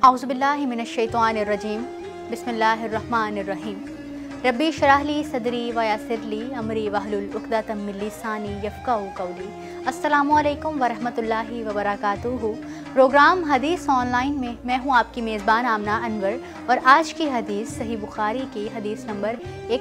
औज़ुबिल्लाहि मिनश्शैतानिर्रजीम बिस्मिल्लाहिर्रहमानिर्रहीम रब्बी शरह ली सदरी व यस्सिर ली अमरी वहलुल उक़दतम मिन लिसानी यफ़क़हू क़ौली। अस्सलामु अलैकुम व रहमतुल्लाहि व बरकातुहू। प्रोग्राम हदीस ऑनलाइन में मैं हूँ आपकी मेज़बान आमना अनवर और आज की हदीस सही बुखारी की हदीस नंबर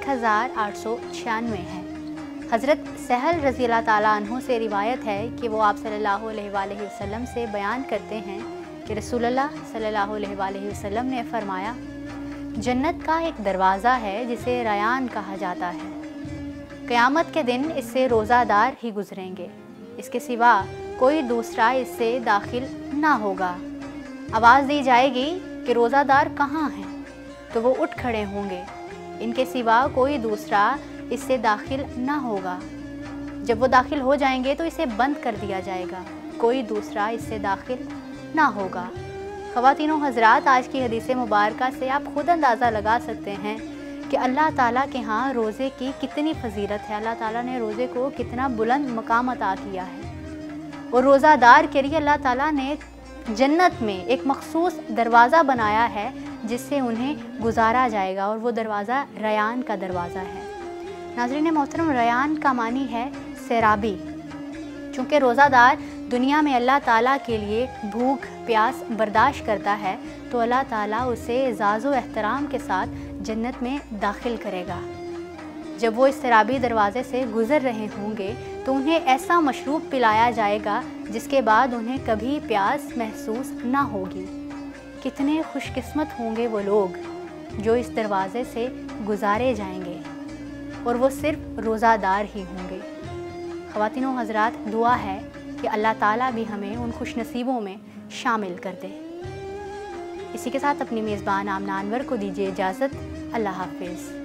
1896 है। हज़रत सहल रज़ी अल्लाह ताला अन्हु से रिवायत है कि वो आप सल्लल्लाहु अलैहि वसल्लम से बयान करते हैं कि रसूलुल्लाह सल्लल्लाहु अलैहि वसल्लम ने फरमाया, जन्नत का एक दरवाज़ा है जिसे रयान कहा जाता है। क़यामत के दिन इससे रोज़ादार ही गुजरेंगे, इसके सिवा कोई दूसरा इससे दाखिल ना होगा। आवाज़ दी जाएगी कि रोज़ादार कहाँ हैं, तो वो उठ खड़े होंगे, इनके सिवा कोई दूसरा इससे दाखिल ना होगा। जब वो दाखिल हो जाएंगे तो इसे बंद कर दिया जाएगा, कोई दूसरा इससे दाखिल ना होगा। ख़वातीनो हज़रात, आज की हदीस मुबारका से आप खुद अंदाज़ा लगा सकते हैं कि अल्लाह ताला के यहाँ रोज़े की कितनी फ़जीलत है। अल्लाह ताला ने रोज़े को कितना बुलंद मकाम अता किया है और रोज़ादार के लिए अल्लाह ताला ने जन्नत में एक मखसूस दरवाज़ा बनाया है जिससे उन्हें गुजारा जाएगा और वो दरवाज़ा रयान का दरवाज़ा है। नाज़रीन मोहतरम, रयान का मानी है सैराबी। चूँकि रोज़ादार दुनिया में अल्लाह ताला के लिए भूख प्यास बर्दाश्त करता है, तो अल्लाह ताला उसे इज़्ज़ाज़ व एहतराम के साथ जन्नत में दाखिल करेगा। जब वो इस सैराबी दरवाज़े से गुज़र रहे होंगे तो उन्हें ऐसा मशरूब पिलाया जाएगा जिसके बाद उन्हें कभी प्यास महसूस ना होगी। कितने खुशकिस्मत होंगे वो लोग जो इस दरवाज़े से गुजारे जाएंगे और वो सिर्फ रोज़ादार ही होंगे। ख़वातीनो हज़रात, दुआ है कि अल्लाह ताला भी हमें उन खुश नसीबों में शामिल कर दे। इसी के साथ अपनी मेज़बान आमना अनवर को दीजिए इजाज़त। अल्लाह हाफ़िज़।